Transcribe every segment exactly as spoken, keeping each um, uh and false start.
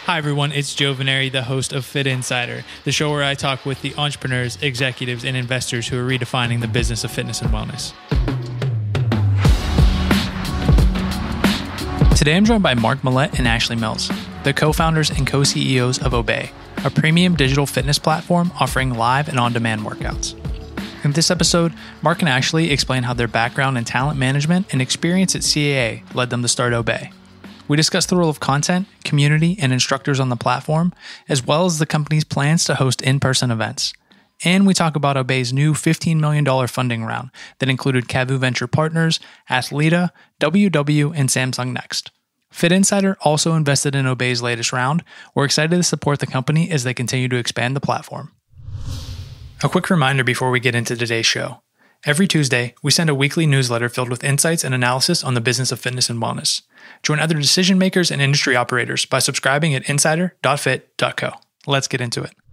Hi everyone, it's Joe Veneri, the host of Fitt Insider, the show where I talk with the entrepreneurs, executives, and investors who are redefining the business of fitness and wellness. Today I'm joined by Mark Mullet and Ashley Mills, the co-founders and co-C E Os of Obey, a premium digital fitness platform offering live and on-demand workouts. In this episode, Mark and Ashley explain how their background in talent management and experience at C A A led them to start Obey. We discuss the role of content, community, and instructors on the platform, as well as the company's plans to host in-person events. And we talk about Obey's new fifteen million dollars funding round that included C A V U Venture Partners, Athleta, W W, and Samsung Next. Fitt Insider also invested in Obey's latest round. We're excited to support the company as they continue to expand the platform. A quick reminder before we get into today's show. Every Tuesday, we send a weekly newsletter filled with insights and analysis on the business of fitness and wellness. Join other decision makers and industry operators by subscribing at insider dot fit dot co. Let's get into it.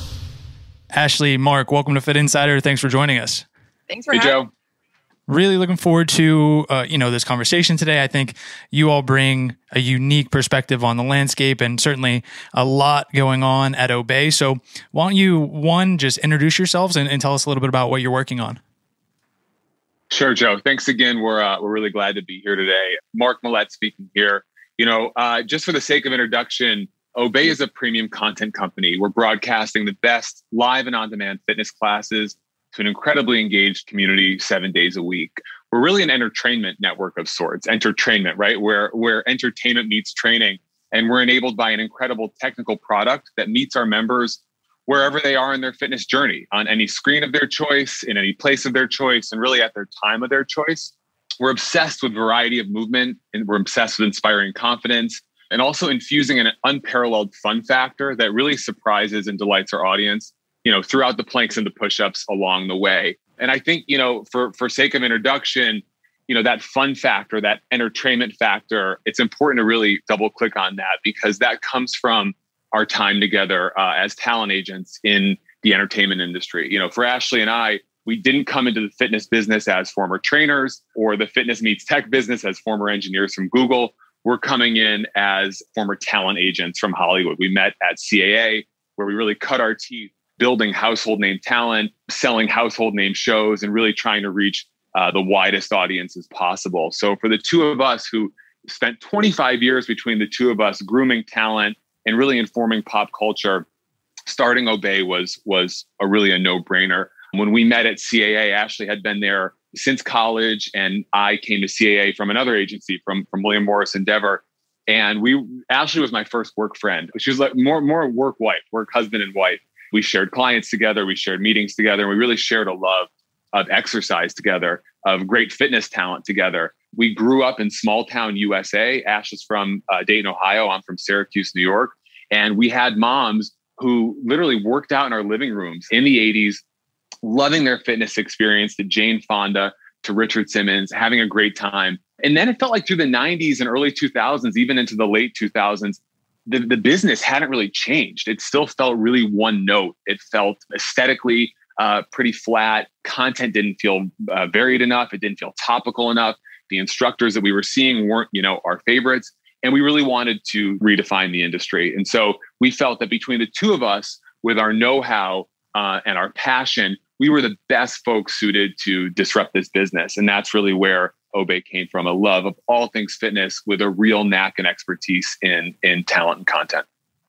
Ashley, Mark, welcome to Fitt Insider. Thanks for joining us. Thanks for hey, having me. Joe. Really looking forward to uh, you know this conversation today. I think you all bring a unique perspective on the landscape and certainly a lot going on at Obey. So why don't you, one, just introduce yourselves and, and tell us a little bit about what you're working on. Sure, Joe. Thanks again. We're uh, we're really glad to be here today. Mark Mullet speaking here. You know, uh, just for the sake of introduction, Obey is a premium content company. We're broadcasting the best live and on-demand fitness classes to an incredibly engaged community seven days a week. We're really an entertainment network of sorts. Entertainment, right? Where where entertainment meets training, and we're enabled by an incredible technical product that meets our members wherever they are in their fitness journey, on any screen of their choice, in any place of their choice, and really at their time of their choice. We're obsessed with variety of movement, and we're obsessed with inspiring confidence, and also infusing an unparalleled fun factor that really surprises and delights our audience, you know, throughout the planks and the push-ups along the way. And I think, you know, for, for sake of introduction, you know, that fun factor, that entertainment factor, it's important to really double click on that because that comes from our time together uh, as talent agents in the entertainment industry. You know, for Ashley and I, we didn't come into the fitness business as former trainers or the fitness meets tech business as former engineers from Google. We're coming in as former talent agents from Hollywood. We met at C A A, where we really cut our teeth building household name talent, selling household name shows, and really trying to reach uh, the widest audiences possible. So for the two of us who spent twenty-five years between the two of us grooming talent and really informing pop culture, starting Obey was, was a really a no-brainer. When we met at C A A, Ashley had been there since college, and I came to C A A from another agency, from, from William Morris Endeavor. And we Ashley was my first work friend. She was like more, more work wife, work husband and wife. We shared clients together, we shared meetings together, and we really shared a love of exercise together, of great fitness talent together. We grew up in small town U S A. Ash is from uh, Dayton, Ohio. I'm from Syracuse, New York. And we had moms who literally worked out in our living rooms in the eighties, loving their fitness experience, to Jane Fonda, to Richard Simmons, having a great time. And then it felt like through the nineties and early two thousands, even into the late two thousands, the, the business hadn't really changed. It still felt really one note. It felt aesthetically uh, pretty flat. Content didn't feel uh, varied enough. It didn't feel topical enough. The instructors that we were seeing weren't, you know, our favorites. And we really wanted to redefine the industry. And so we felt that between the two of us, with our know-how uh, and our passion, we were the best folks suited to disrupt this business. And that's really where Obey came from, a love of all things fitness with a real knack and expertise in, in talent and content.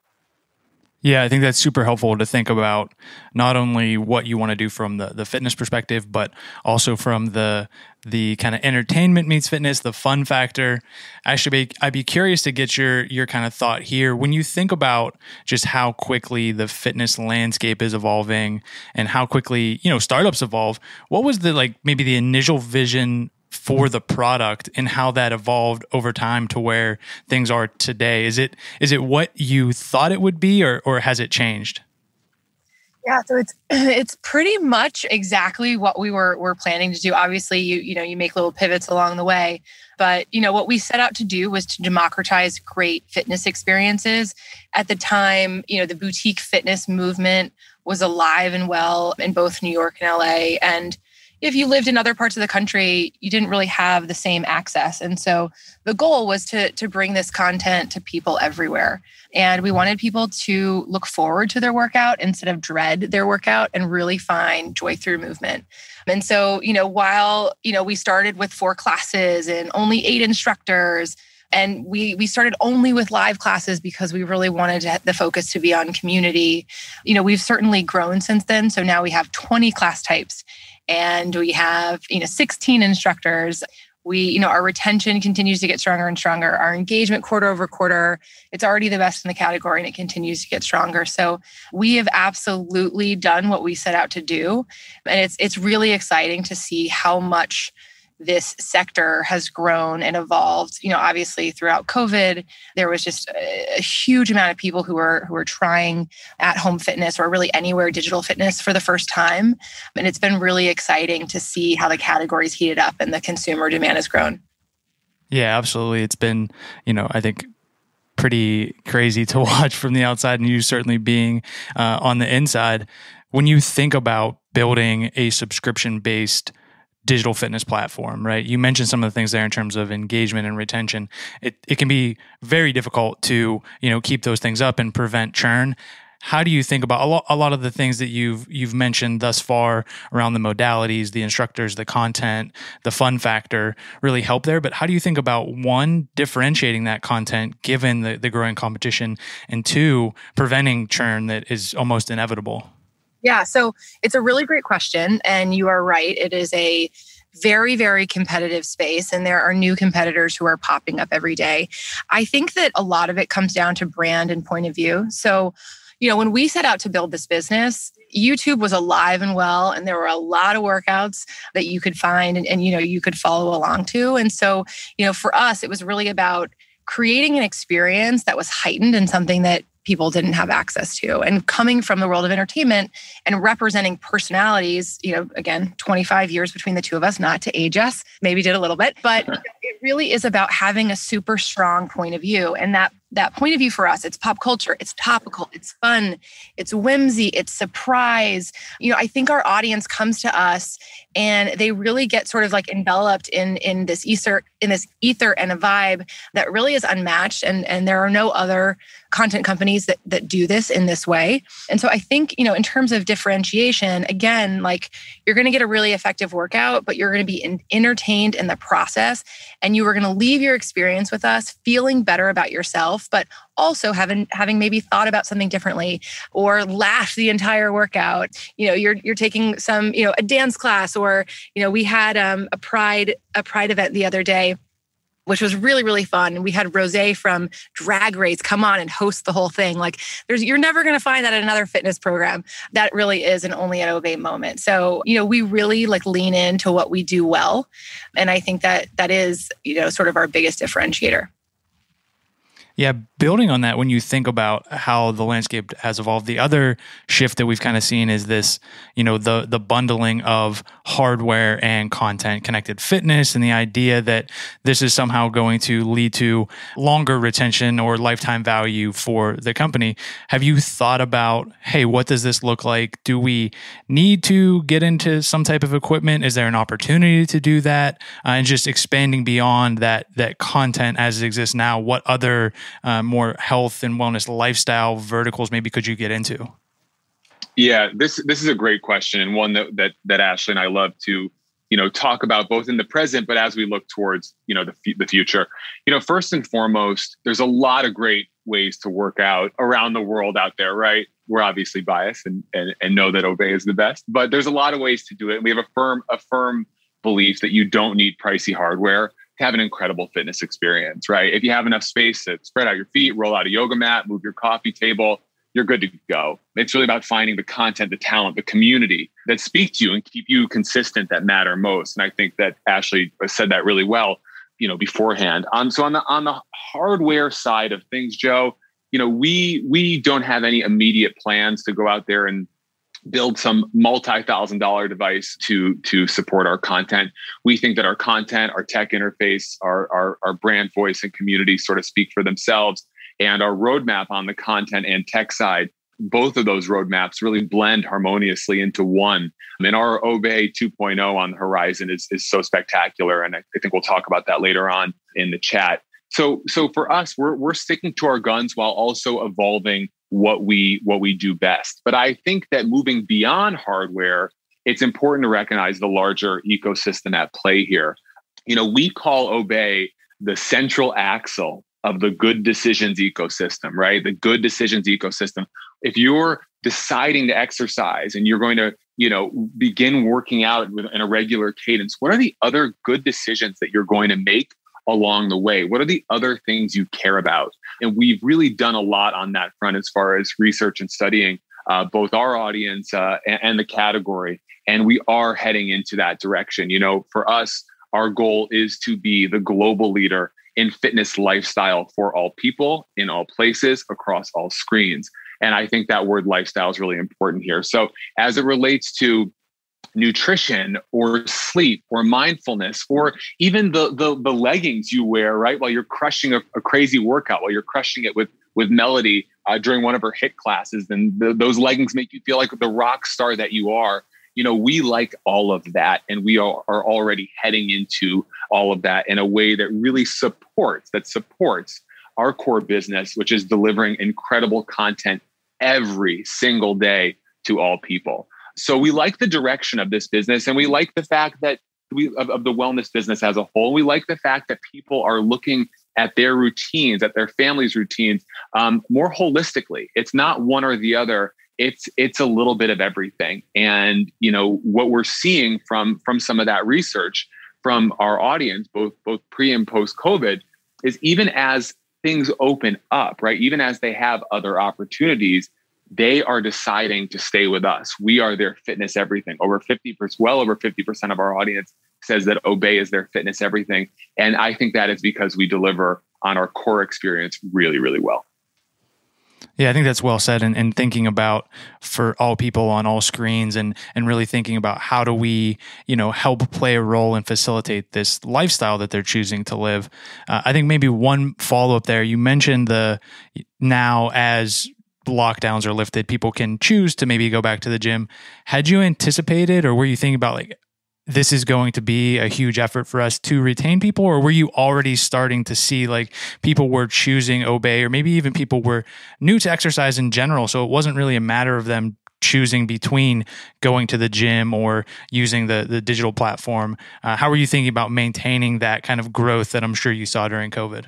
Yeah, I think that's super helpful to think about not only what you want to do from the, the fitness perspective, but also from the the kind of entertainment meets fitness, the fun factor. Actually, I'd be curious to get your your kind of thought here. When you think about just how quickly the fitness landscape is evolving and how quickly, you know, startups evolve, what was the like maybe the initial vision for the product and how that evolved over time to where things are today? Is it is it what you thought it would be, or or has it changed? Yeah, so it's it's pretty much exactly what we were were planning to do. Obviously, you you know, you make little pivots along the way, but you know what we set out to do was to democratize great fitness experiences. At the time, you know, the boutique fitness movement was alive and well in both New York and L A, and if you lived in other parts of the country, you didn't really have the same access. And so the goal was to, to bring this content to people everywhere. And we wanted people to look forward to their workout instead of dread their workout and really find joy through movement. And so, you know, while, you know, we started with four classes and only eight instructors, and we we started only with live classes because we really wanted to, the focus to be on community. You know, we've certainly grown since then. So now we have twenty class types and we have, you know, sixteen instructors. We, you know, our retention continues to get stronger and stronger. Our engagement quarter over quarter, it's already the best in the category and it continues to get stronger. So we have absolutely done what we set out to do. And it's it's really exciting to see how much this sector has grown and evolved. You know, obviously throughout COVID, there was just a, a huge amount of people who were who were trying at-home fitness or really anywhere digital fitness for the first time. And it's been really exciting to see how the category's heated up and the consumer demand has grown. Yeah, absolutely. It's been, you know, I think pretty crazy to watch from the outside and you certainly being uh, on the inside. When you think about building a subscription-based digital fitness platform, right? You mentioned some of the things there in terms of engagement and retention. It it can be very difficult to, you know, keep those things up and prevent churn. How do you think about a lot, a lot of the things that you've you've mentioned thus far around the modalities, the instructors, the content, the fun factor really help there? But how do you think about one, differentiating that content given the, the growing competition, and two, preventing churn that is almost inevitable? Yeah, so it's a really great question. And you are right. It is a very, very competitive space. And there are new competitors who are popping up every day. I think that a lot of it comes down to brand and point of view. So, you know, when we set out to build this business, YouTube was alive and well, and there were a lot of workouts that you could find and, and, you know, you could follow along to. And so, you know, for us, it was really about creating an experience that was heightened and something that people didn't have access to. And coming from the world of entertainment and representing personalities, you know, again, twenty-five years between the two of us, not to age us, maybe did a little bit, but it really is about having a super strong point of view. And that that point of view for us, it's pop culture, it's topical, it's fun, it's whimsy, it's surprise. You know, I think our audience comes to us and they really get sort of like enveloped in, in this ether, in this ether and a vibe that really is unmatched. And, and there are no other content companies that, that do this in this way. And so I think, you know, in terms of differentiation, again, like you're going to get a really effective workout, but you're going to be in, entertained in the process. And you are going to leave your experience with us feeling better about yourself, but also having having maybe thought about something differently or laughed the entire workout. You know, you're you're taking some, you know, a dance class, or, you know, we had um, a pride a pride event the other day, which was really, really fun. And we had Rosé from Drag Race come on and host the whole thing. Like there's, you're never going to find that at another fitness program. That really is an only at Obey moment. So, you know, we really like lean into what we do well. And I think that that is, you know, sort of our biggest differentiator. Yeah, building on that, when you think about how the landscape has evolved, the other shift that we've kind of seen is this, you know, the the bundling of hardware and content, connected fitness, and the idea that this is somehow going to lead to longer retention or lifetime value for the company. Have you thought about, hey, what does this look like? Do we need to get into some type of equipment? Is there an opportunity to do that? Uh, and just expanding beyond that that content as it exists now, what other Uh, more health and wellness lifestyle verticals maybe could you get into? Yeah, this this is a great question, and one that that that Ashley and I love to, you know, talk about both in the present, but as we look towards, you know, the f- the future. You know, first and foremost, there's a lot of great ways to work out around the world out there, right? We're obviously biased and and, and know that Obey is the best, but there's a lot of ways to do it. We have a firm a firm belief that you don't need pricey hardware to have an incredible fitness experience, right? If you have enough space to spread out your feet, roll out a yoga mat, move your coffee table, you're good to go. It's really about finding the content, the talent, the community that speak to you and keep you consistent that matter most. And I think that Ashley said that really well, you know, beforehand. Um, so on the on the hardware side of things, Joe, you know, we we don't have any immediate plans to go out there and build some multi-thousand dollar device to to support our content. We think that our content, our tech interface, our, our, our brand voice and community sort of speak for themselves. And our roadmap on the content and tech side both of those roadmaps really blend harmoniously into one. And our Obey two point oh on the horizon is, is so spectacular. And I, I think we'll talk about that later on in the chat. So, so for us, we're we're sticking to our guns while also evolving what we what we do best. But I think that moving beyond hardware, it's important to recognize the larger ecosystem at play here. You know, we call Obey the central axle of the good decisions ecosystem, right? The good decisions ecosystem. If you're deciding to exercise and you're going to, you know, begin working out with, in a regular cadence, what are the other good decisions that you're going to make along the way? What are the other things you care about? And we've really done a lot on that front as far as research and studying uh, both our audience uh, and, and the category. And we are heading into that direction. You know, for us, our goal is to be the global leader in fitness lifestyle for all people, in all places, across all screens. And I think that word lifestyle is really important here. So as it relates to nutrition or sleep or mindfulness, or even the, the, the leggings you wear, right, while you're crushing a, a crazy workout, while you're crushing it with, with Melody uh, during one of her HIIT classes, then the, those leggings make you feel like the rock star that you are. You know, we like all of that, and we are, are already heading into all of that in a way that really supports, that supports our core business, which is delivering incredible content every single day to all people. So we like the direction of this business, and we like the fact that we of, of the wellness business as a whole. We like the fact that people are looking at their routines, at their families' routines, um, more holistically. It's not one or the other. It's it's a little bit of everything. And you know what we're seeing from from some of that research from our audience, both both pre and post COVID, is even as things open up, right? Even as they have other opportunities, they are deciding to stay with us. We are their fitness everything. Over fifty percent, well over fifty percent of our audience says that Obey is their fitness everything. And I think that is because we deliver on our core experience really, really well. Yeah, I think that's well said. And, and thinking about for all people on all screens, and and really thinking about how do we, you know, help play a role and facilitate this lifestyle that they're choosing to live. Uh, I think maybe one follow up there. You mentioned the now as lockdowns are lifted, people can choose to maybe go back to the gym. Had you anticipated, or were you thinking about like, this is going to be a huge effort for us to retain people? Or were you already starting to see like people were choosing Obey, or maybe even people were new to exercise in general? So it wasn't really a matter of them choosing between going to the gym or using the, the digital platform. Uh, how were you thinking about maintaining that kind of growth that I'm sure you saw during COVID?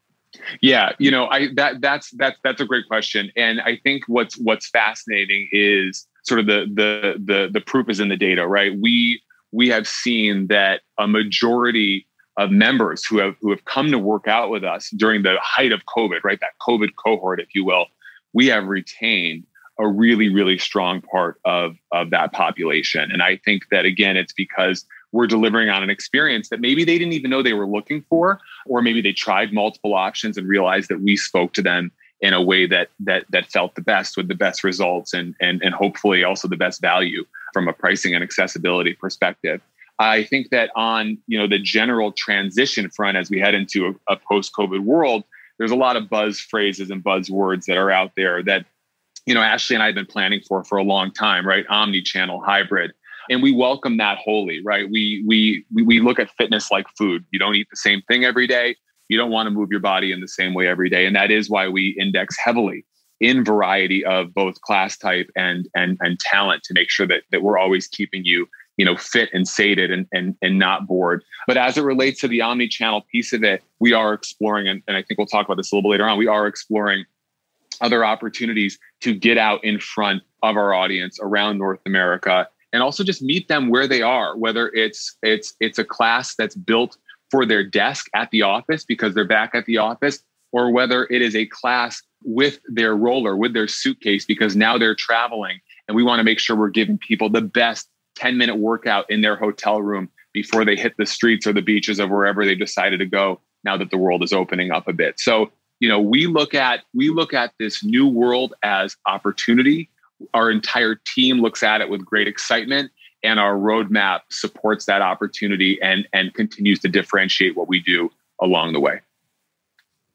Yeah, you know, I that that's that's that's a great question. And I think what's what's fascinating is sort of the the the the proof is in the data, right? We we have seen that a majority of members who have who have come to work out with us during the height of COVID, right? That COVID cohort, if you will, we have retained a really, really strong part of, of that population. And I think that, again, it's because we're delivering on an experience that maybe they didn't even know they were looking for, or maybe they tried multiple options and realized that we spoke to them in a way that that that felt the best, with the best results, and and and hopefully also the best value from a pricing and accessibility perspective. I think that on, you know, the general transition front, as we head into a, a post-COVID world, there's a lot of buzz phrases and buzzwords that are out there that, you know, Ashley and I have been planning for for a long time, right? Omni-channel, hybrid. And we welcome that wholly, right? We, we, we look at fitness like food. You don't eat the same thing every day. You don't want to move your body in the same way every day. And that is why we index heavily in variety of both class type and, and, and talent, to make sure that, that we're always keeping you, you know, fit and sated and, and, and not bored. But as it relates to the omni-channel piece of it, we are exploring, and, and I think we'll talk about this a little bit later on, we are exploring other opportunities to get out in front of our audience around North America, and also just meet them where they are, whether it's it's it's a class that's built for their desk at the office because they're back at the office, or whether it is a class with their roller, with their suitcase, because now they're traveling. And we want to make sure we're giving people the best ten minute workout in their hotel room before they hit the streets or the beaches of wherever they decided to go, now that the world is opening up a bit. So, you know, we look at we look at this new world as opportunity. Our entire team looks at it with great excitement, and our roadmap supports that opportunity and, and continues to differentiate what we do along the way.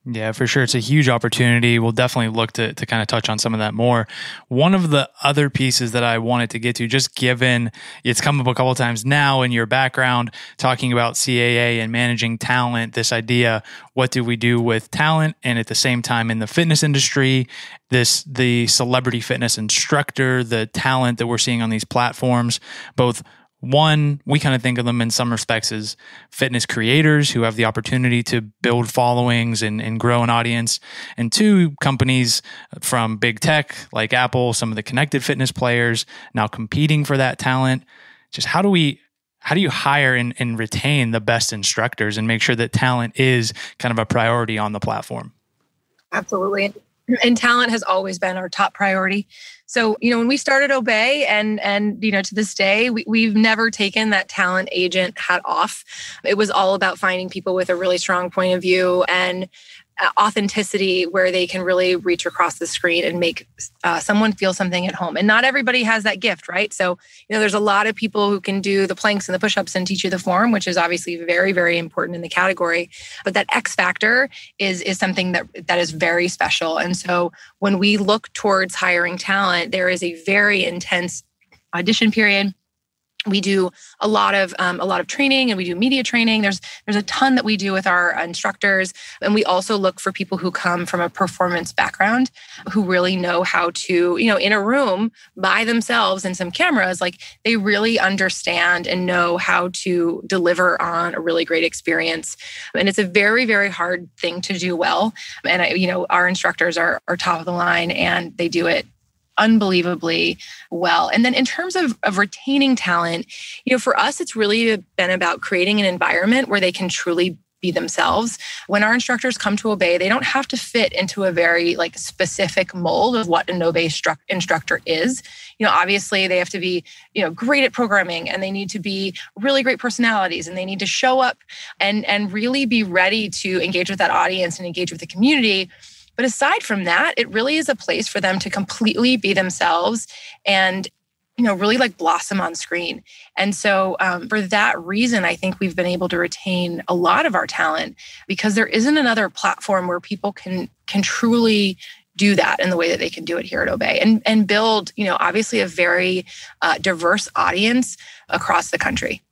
Yeah, for sure. It's a huge opportunity. We'll definitely look to to kind of touch on some of that more. One of the other pieces that I wanted to get to, just given it's come up a couple of times now in your background, talking about C A A and managing talent, this idea, what do we do with talent? And at the same time in the fitness industry, this the celebrity fitness instructor, the talent that we're seeing on these platforms, both one, we kind of think of them in some respects as fitness creators who have the opportunity to build followings and, and grow an audience. And two, companies from big tech like Apple, some of the connected fitness players now competing for that talent. Just how do we, how do you hire and, and retain the best instructors and make sure that talent is kind of a priority on the platform? Absolutely. And talent has always been our top priority. So, you know, when we started Obey and, and, you know, to this day, we, we've never taken that talent agent hat off. It was all about finding people with a really strong point of view and authenticity where they can really reach across the screen and make uh, someone feel something at home. And not everybody has that gift, right? So, you know, there's a lot of people who can do the planks and the push-ups and teach you the form, which is obviously very, very important in the category. But that X factor is, is something that, that is very special. And so when we look towards hiring talent, there is a very intense audition period. We do a lot of um, a lot of training, and we do media training. There's there's a ton that we do with our instructors, and we also look for people who come from a performance background, who really know how to, you know, in a room by themselves and some cameras, like they really understand and know how to deliver on a really great experience. And it's a very, very hard thing to do well. And I, you know, our instructors are are top of the line, and they do it unbelievably well. And then in terms of, of retaining talent, you know, for us, it's really been about creating an environment where they can truly be themselves. When our instructors come to Obey, they don't have to fit into a very like specific mold of what an Obey stru- instructor is. You know, obviously they have to be, you know, great at programming, and they need to be really great personalities, and they need to show up and, and really be ready to engage with that audience and engage with the community. But aside from that, it really is a place for them to completely be themselves and, you know, really like blossom on screen. And so um, for that reason, I think we've been able to retain a lot of our talent, because there isn't another platform where people can can truly do that in the way that they can do it here at Obey, and, and build, you know, obviously a very uh, diverse audience across the country.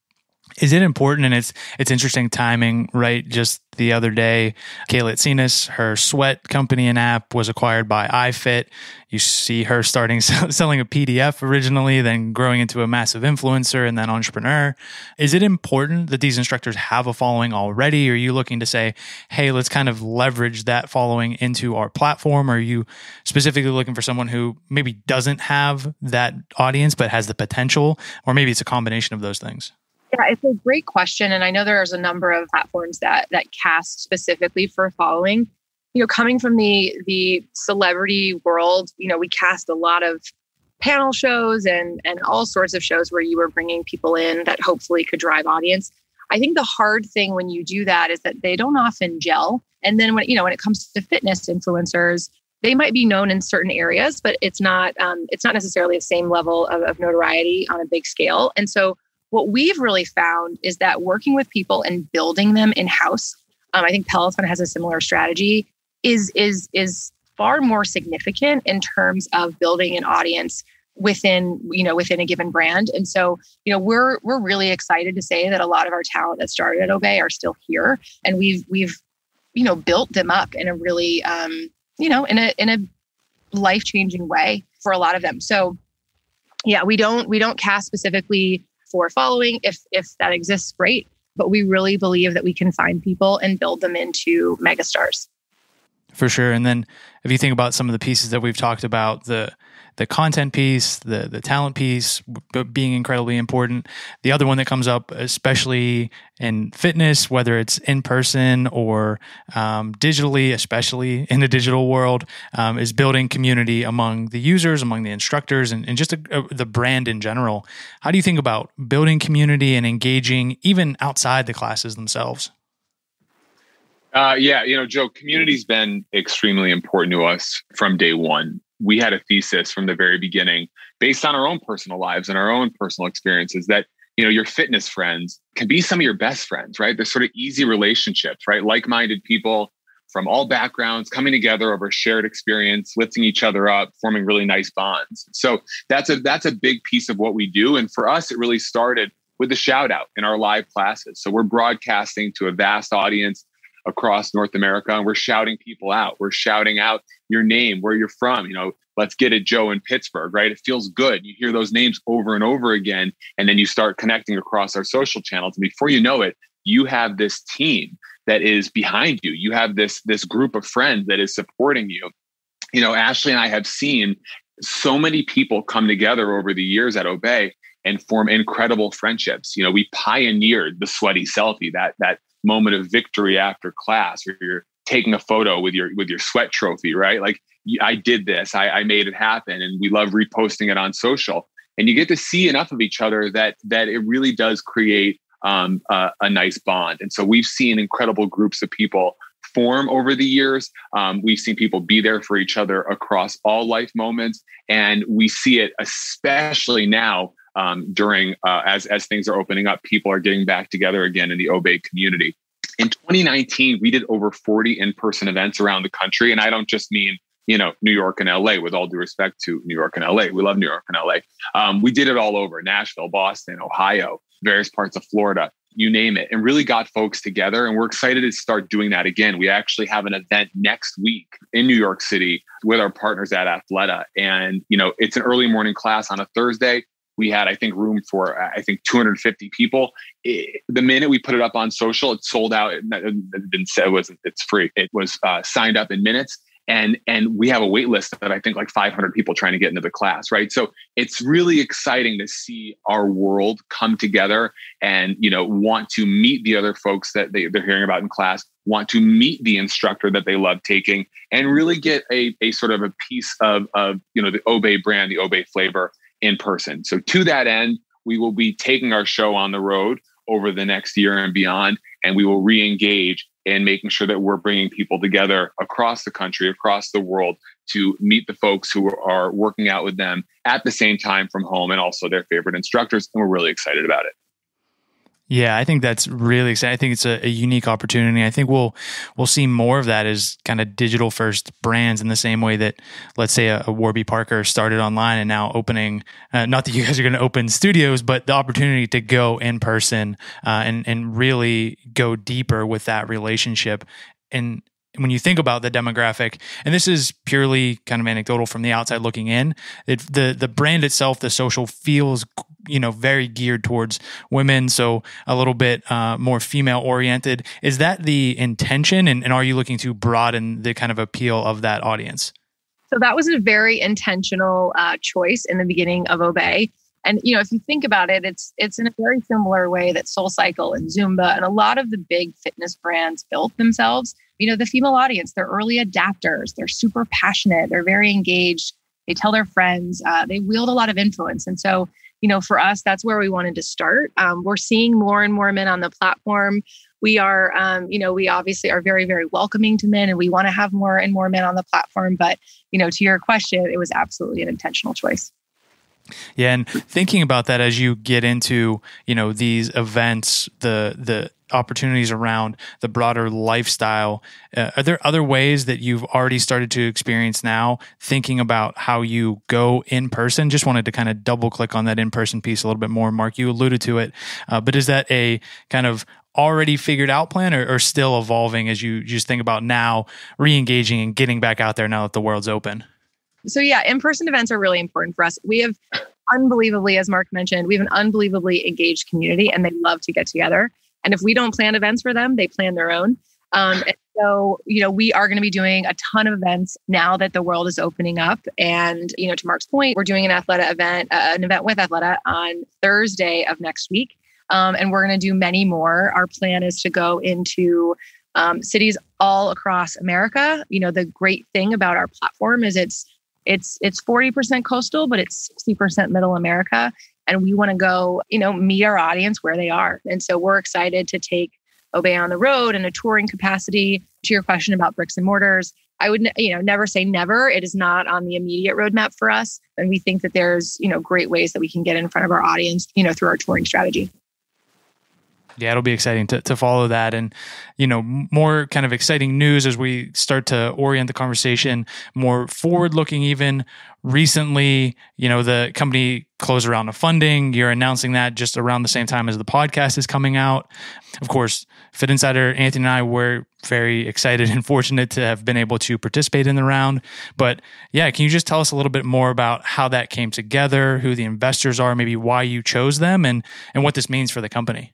Is it important? And it's it's interesting timing, right? Just the other day, Kayla Tsinis, her sweat company and app was acquired by iFit. You see her starting selling a P D F originally, then growing into a massive influencer and then entrepreneur. Is it important that these instructors have a following already? Or are you looking to say, hey, let's kind of leverage that following into our platform? Or are you specifically looking for someone who maybe doesn't have that audience but has the potential? Or maybe it's a combination of those things? Yeah, it's a great question. And I know there's a number of platforms that that cast specifically for following. You know, coming from the the celebrity world, you know, we cast a lot of panel shows and and all sorts of shows where you were bringing people in that hopefully could drive audience. I think the hard thing when you do that is that they don't often gel. And then when, you know, when it comes to fitness influencers, they might be known in certain areas, but it's not um, it's not necessarily the same level of, of notoriety on a big scale. And so what we've really found is that working with people and building them in-house, um, I think Peloton has a similar strategy, is is is far more significant in terms of building an audience within, you know, within a given brand. And so, you know, we're we're really excited to say that a lot of our talent that started at Obey are still here, and we've we've you know built them up in a really um, you know in a in a life-changing way for a lot of them. So, yeah, we don't we don't cast specifically for following. If if that exists, great. But we really believe that we can find people and build them into megastars. For sure. And then if you think about some of the pieces that we've talked about, the the content piece, the the talent piece being incredibly important. The other one that comes up, especially in fitness, whether it's in person or um, digitally, especially in the digital world, um, is building community among the users, among the instructors, and, and just a, a, the brand in general. How do you think about building community and engaging even outside the classes themselves? Uh, yeah, you know, Joe, community's been extremely important to us from day one. We had a thesis from the very beginning based on our own personal lives and our own personal experiences that, you know, your fitness friends can be some of your best friends, right? They're sort of easy relationships, right? Like-minded people from all backgrounds, coming together over shared experience, lifting each other up, forming really nice bonds. So that's a that's a big piece of what we do. And for us, it really started with a shout out in our live classes. So we're broadcasting to a vast audience across North America, and we're shouting people out. We're shouting out your name, where you're from. You know, let's get it, Joe in Pittsburgh, right? It feels good. You hear those names over and over again, and then you start connecting across our social channels. And before you know it, you have this team that is behind you. You have this, this group of friends that is supporting you. You know, Ashley and I have seen so many people come together over the years at Obey and form incredible friendships. You know, we pioneered the sweaty selfie, that that moment of victory after class where you're taking a photo with your with your sweat trophy, right? Like, I did this, I, I made it happen, and we love reposting it on social. And you get to see enough of each other that that it really does create um, a, a nice bond. And so we've seen incredible groups of people form over the years. Um, we've seen people be there for each other across all life moments, and we see it especially now. Um, during uh, as as things are opening up, people are getting back together again in the Obey community. In twenty nineteen, we did over forty in-person events around the country, and I don't just mean you know New York and L A. With all due respect to New York and L A, we love New York and L A. Um, we did it all over: Nashville, Boston, Ohio, various parts of Florida, you name it, and really got folks together. And we're excited to start doing that again. We actually have an event next week in New York City with our partners at Athleta, and you know it's an early morning class on a Thursday. We had, I think, room for, I think, two hundred fifty people. It, the minute we put it up on social, it sold out. It, it didn't say it wasn't, it's free. It was uh, signed up in minutes. And, and we have a wait list that I think like five hundred people trying to get into the class, right? So it's really exciting to see our world come together and, you know, want to meet the other folks that they, they're hearing about in class, want to meet the instructor that they love taking, and really get a, a sort of a piece of, of, you know, the Obey brand, the Obey flavor in person. So to that end, we will be taking our show on the road over the next year and beyond, and we will re-engage in making sure that we're bringing people together across the country, across the world, to meet the folks who are working out with them at the same time from home, and also their favorite instructors. And we're really excited about it. Yeah, I think that's really exciting. I think it's a, a unique opportunity. I think we'll we'll see more of that as kind of digital first brands, in the same way that, let's say, a, a Warby Parker started online and now opening. Uh, not that you guys are going to open studios, but the opportunity to go in person uh, and and really go deeper with that relationship. And when you think about the demographic, and this is purely kind of anecdotal from the outside looking in, it, the the brand itself, the social, feels, you know, very geared towards women, so a little bit uh, more female oriented. Is that the intention, and, and are you looking to broaden the kind of appeal of that audience? So that was a very intentional uh, choice in the beginning of Obey. And, you know, if you think about it, it's it's in a very similar way that SoulCycle and Zumba and a lot of the big fitness brands built themselves. You know, the female audience, they're early adapters. They're super passionate. They're very engaged. They tell their friends. Uh, they wield a lot of influence. And so, you know, for us, that's where we wanted to start. Um, we're seeing more and more men on the platform. We are, um, you know, we obviously are very, very welcoming to men, and we want to have more and more men on the platform. But, you know, to your question, it was absolutely an intentional choice. Yeah, and thinking about that as you get into, you know, these events, the the opportunities around the broader lifestyle, uh, are there other ways that you've already started to experience now, thinking about how you go in person? Just wanted to kind of double click on that in-person piece a little bit more. Mark, you alluded to it, uh, but is that a kind of already figured out plan, or, or still evolving as you just think about now re-engaging and getting back out there now that the world's open? So yeah, in-person events are really important for us. We have unbelievably, as Mark mentioned, we have an unbelievably engaged community, and they love to get together. And if we don't plan events for them, they plan their own. Um, and so, you know, we are going to be doing a ton of events now that the world is opening up. And, you know, to Mark's point, we're doing an Athleta event, uh, an event with Athleta on Thursday of next week. Um, and we're going to do many more. Our plan is to go into um, cities all across America. You know, the great thing about our platform is it's It's it's forty percent coastal, but it's sixty percent middle America. And we want to go, you know, meet our audience where they are. And so we're excited to take Obey on the road in a touring capacity. To your question about bricks and mortars, I would, you know, never say never. It is not on the immediate roadmap for us. And we think that there's, you know, great ways that we can get in front of our audience, you know, through our touring strategy. Yeah, it'll be exciting to, to follow that. And, you know, more kind of exciting news as we start to orient the conversation more forward looking. Even recently, you know, the company closed a round of funding. You're announcing that just around the same time as the podcast is coming out. Of course, Fitt Insider, Anthony and I were very excited and fortunate to have been able to participate in the round. But yeah, can you just tell us a little bit more about how that came together, who the investors are, maybe why you chose them, and and what this means for the company?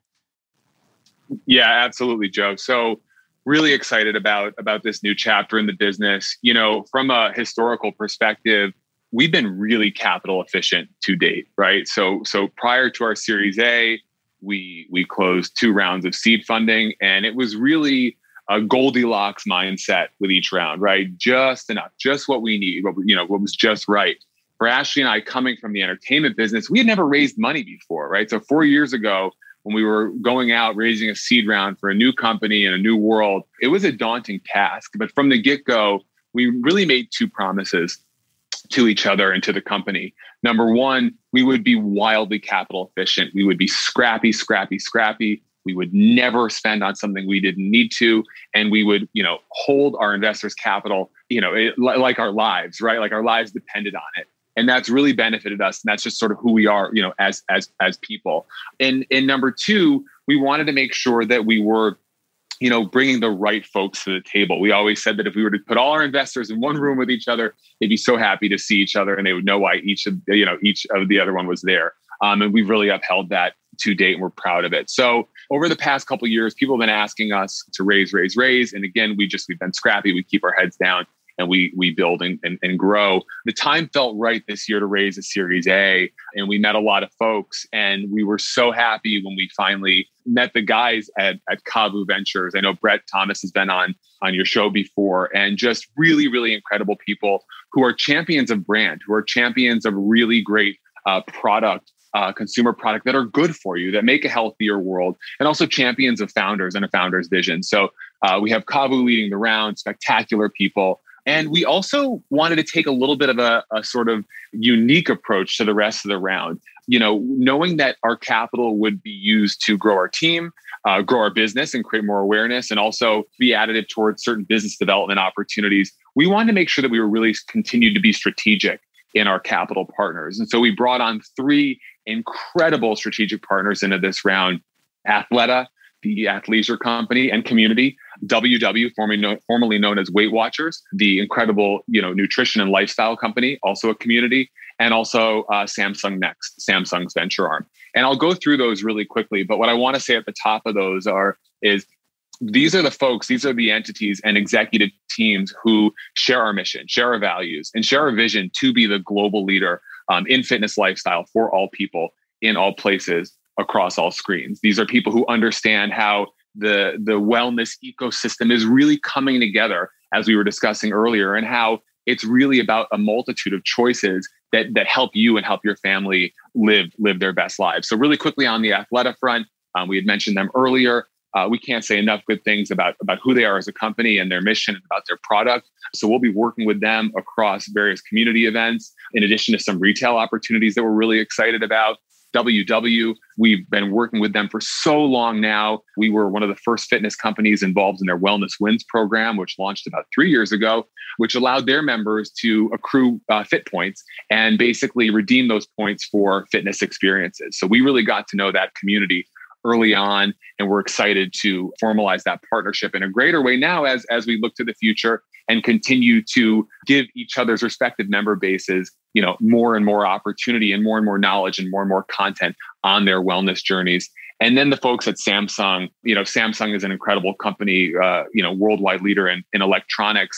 Yeah, absolutely, Joe. So really excited about, about this new chapter in the business. You know, from a historical perspective, we've been really capital efficient to date, right? So so prior to our Series A, we we closed two rounds of seed funding, and it was really a Goldilocks mindset with each round, right? Just enough, just what we need, what you know, what was just right. For Ashley and I, coming from the entertainment business, we had never raised money before, right? So four years ago, when we were going out raising a seed round for a new company in a new world, it was a daunting task. But from the get-go, we really made two promises to each other and to the company. Number one, we would be wildly capital efficient. We would be scrappy, scrappy, scrappy. We would never spend on something we didn't need to. And we would, you know, hold our investors' capital, you know, it, like our lives, right? Like our lives depended on it. And that's really benefited us. And that's just sort of who we are, you know, as as as people. And and number two, we wanted to make sure that we were, you know, bringing the right folks to the table. We always said that if we were to put all our investors in one room with each other, they'd be so happy to see each other, and they would know why each of you know each of the other one was there. Um, and we've really upheld that to date, and we're proud of it. So over the past couple of years, people have been asking us to raise, raise, raise, and again, we just we've been scrappy. We keep our heads down. And we we build and, and, and grow. The time felt right this year to raise a Series A, and we met a lot of folks. And we were so happy when we finally met the guys at, at C A V U Ventures. I know Brett Thomas has been on, on your show before, and just really, really incredible people who are champions of brand, who are champions of really great uh, product, uh, consumer product that are good for you, that make a healthier world, and also champions of founders and a founder's vision. So uh, we have C A V U leading the round, spectacular people. And we also wanted to take a little bit of a, a sort of unique approach to the rest of the round. You know, knowing that our capital would be used to grow our team, uh, grow our business and create more awareness, and also be additive towards certain business development opportunities. We wanted to make sure that we were really continued to be strategic in our capital partners. And so we brought on three incredible strategic partners into this round: Athleta, the athleisure company and community; W W, formerly known, formerly known as Weight Watchers, the incredible, you know, nutrition and lifestyle company, also a community; and also uh, Samsung Next, Samsung's venture arm. And I'll go through those really quickly. But what I want to say at the top of those are is these are the folks, these are the entities and executive teams who share our mission, share our values, and share our vision to be the global leader um, in fitness lifestyle for all people in all places, across all screens. These are people who understand how the, the wellness ecosystem is really coming together, as we were discussing earlier, and how it's really about a multitude of choices that, that help you and help your family live, live their best lives. So really quickly on the Athleta front, um, we had mentioned them earlier. Uh, we can't say enough good things about, about who they are as a company and their mission and about their product. So we'll be working with them across various community events, in addition to some retail opportunities that we're really excited about. W W, we've been working with them for so long now. We were one of the first fitness companies involved in their Wellness Wins program, which launched about three years ago, which allowed their members to accrue uh, fit points and basically redeem those points for fitness experiences. So we really got to know that community early on, and we're excited to formalize that partnership in a greater way now as, as we look to the future and continue to give each other's respective member bases, you know, more and more opportunity and more and more knowledge and more and more content on their wellness journeys. And then the folks at Samsung, you know, Samsung is an incredible company, uh, you know, worldwide leader in, in electronics.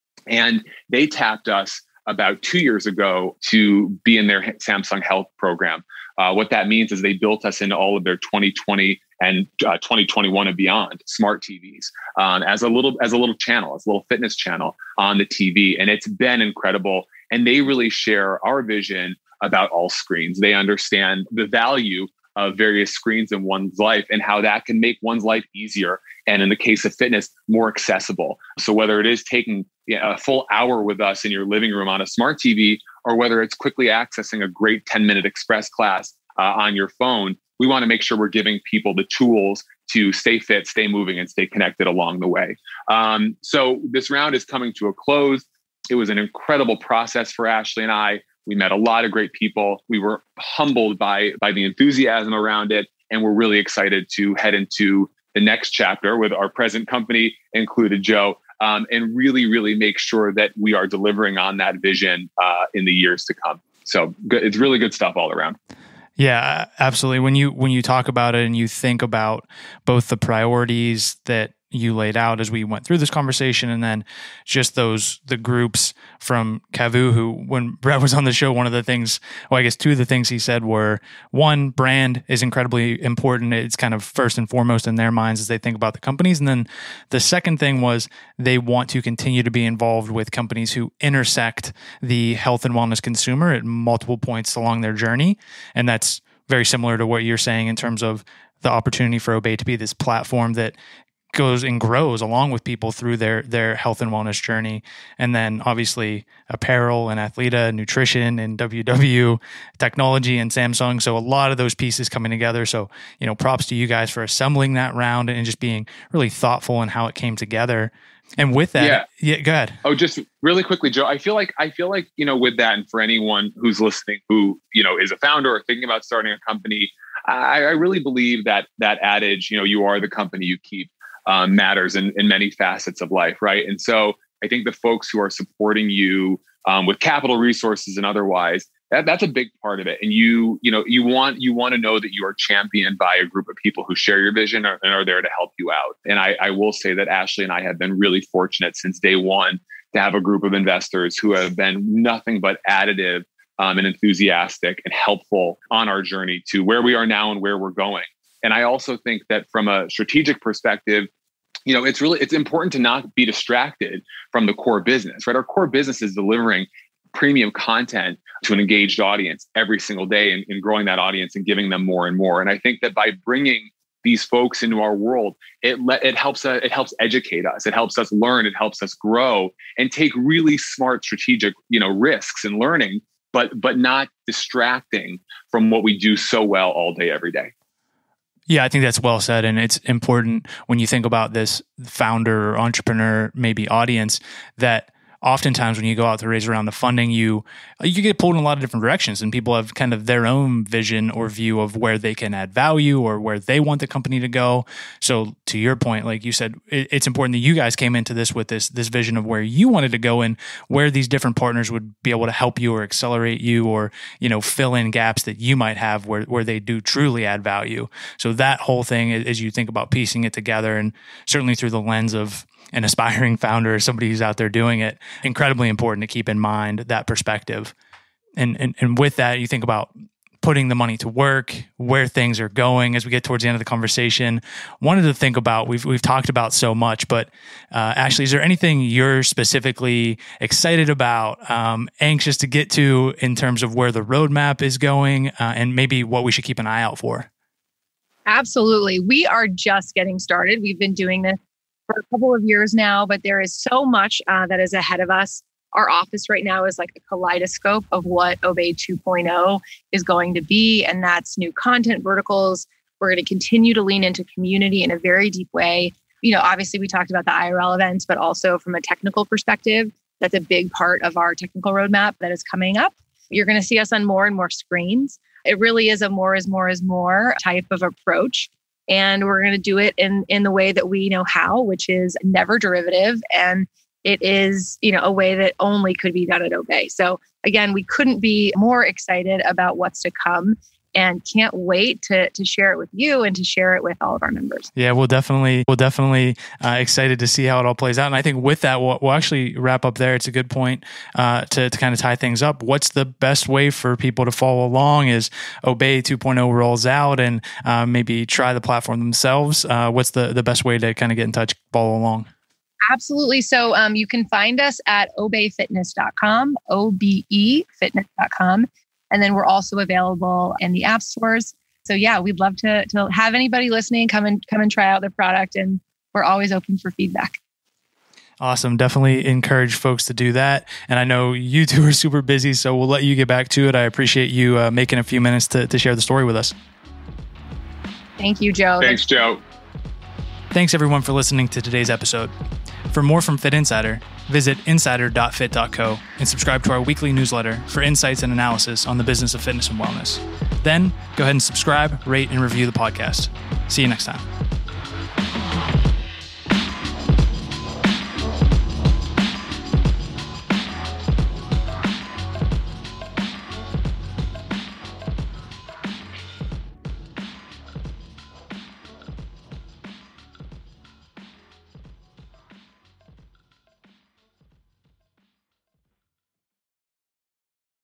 And they tapped us about two years ago to be in their Samsung Health program. Uh, what that means is they built us into all of their twenty twenty and uh, twenty twenty-one and beyond smart T Vs um, as a little as a little channel, as a little fitness channel on the T V, and it's been incredible. And they really share our vision about all screens. They understand the value of various screens in one's life and how that can make one's life easier, and in the case of fitness, more accessible. So whether it is taking a full hour with us in your living room on a smart T V, or whether it's quickly accessing a great ten minute express class uh, on your phone, we want to make sure we're giving people the tools to stay fit, stay moving, and stay connected along the way. Um, so this round is coming to a close. It was an incredible process for Ashley and I. We met a lot of great people. We were humbled by, by the enthusiasm around it. And we're really excited to head into the next chapter with our present company included, Joe, um, and really, really make sure that we are delivering on that vision uh, in the years to come. So good, it's really good stuff all around. Yeah, absolutely. When you when you talk about it and you think about both the priorities that you laid out as we went through this conversation, and then just those, the groups from C A V U, who, when Brett was on the show, one of the things, well, I guess two of the things he said were, one, brand is incredibly important. It's kind of first and foremost in their minds as they think about the companies. And then the second thing was they want to continue to be involved with companies who intersect the health and wellness consumer at multiple points along their journey. And that's very similar to what you're saying in terms of the opportunity for Obey to be this platform that goes and grows along with people through their their health and wellness journey. And then obviously apparel and Athleta, nutrition and W W, technology and Samsung. So a lot of those pieces coming together. So, you know, props to you guys for assembling that round and just being really thoughtful in how it came together. And with that, yeah, yeah go ahead. Oh, just really quickly, Joe, I feel like, I feel like, you know, with that, and for anyone who's listening, who, you know, is a founder or thinking about starting a company, I, I really believe that that adage, you know, you are the company you keep, Um, matters in, in many facets of life, right? And so I think the folks who are supporting you um, with capital resources and otherwise, that, that's a big part of it. And you, you know, you want you want to know that you are championed by a group of people who share your vision and are there to help you out. And I, I will say that Ashley and I have been really fortunate since day one to have a group of investors who have been nothing but additive um, and enthusiastic and helpful on our journey to where we are now and where we're going. And I also think that from a strategic perspective, you know, it's really, it's important to not be distracted from the core business, right? Our core business is delivering premium content to an engaged audience every single day and, and growing that audience and giving them more and more. And I think that by bringing these folks into our world, it le- it helps uh, it helps educate us, it helps us learn, it helps us grow and take really smart strategic, you know, risks and learning, but but not distracting from what we do so well all day, every day. Yeah, I think that's well said. And it's important when you think about this founder or entrepreneur, maybe audience, that oftentimes when you go out to raise around the funding, you you get pulled in a lot of different directions, and people have kind of their own vision or view of where they can add value or where they want the company to go. So to your point, like you said, it, it's important that you guys came into this with this this vision of where you wanted to go and where these different partners would be able to help you or accelerate you or, you know, fill in gaps that you might have where, where they do truly add value. So that whole thing, as you think about piecing it together, and certainly through the lens of an aspiring founder or somebody who's out there doing it, incredibly important to keep in mind that perspective. And, and and with that, you think about putting the money to work, where things are going as we get towards the end of the conversation. Wanted to think about, we've we've talked about so much, but uh, Ashley, is there anything you're specifically excited about, um, anxious to get to in terms of where the roadmap is going, uh, and maybe what we should keep an eye out for? Absolutely. We are just getting started. We've been doing this for a couple of years now, but there is so much uh, that is ahead of us. Our office right now is like a kaleidoscope of what Obey two point oh is going to be, and that's new content verticals. We're going to continue to lean into community in a very deep way. You know, obviously we talked about the I R L events, but also from a technical perspective, that's a big part of our technical roadmap that is coming up. You're going to see us on more and more screens. It really is a more is more is more type of approach. And we're going to do it in, in the way that we know how, which is never derivative. And it is, you know, a way that only could be done at Obey. So again, we couldn't be more excited about what's to come, and can't wait to to share it with you and to share it with all of our members. Yeah, we'll definitely, we'll definitely uh, excited to see how it all plays out. And I think with that, we'll, we'll actually wrap up there. It's a good point uh, to, to kind of tie things up. What's the best way for people to follow along as Obey two point oh rolls out and uh, maybe try the platform themselves? Uh, what's the, the best way to kind of get in touch, follow along? Absolutely. So um, you can find us at obey fitness dot com, O B E fitness dot com. And then we're also available in the app stores. So yeah, we'd love to, to have anybody listening come and come and try out the product. And we're always open for feedback. Awesome. Definitely encourage folks to do that. And I know you two are super busy, so we'll let you get back to it. I appreciate you uh, making a few minutes to, to share the story with us. Thank you, Joe. Thanks, Joe. Thanks, everyone, for listening to today's episode. For more from Fitt Insider, visit insider dot fit dot co and subscribe to our weekly newsletter for insights and analysis on the business of fitness and wellness. Then, go ahead and subscribe, rate, and review the podcast. See you next time.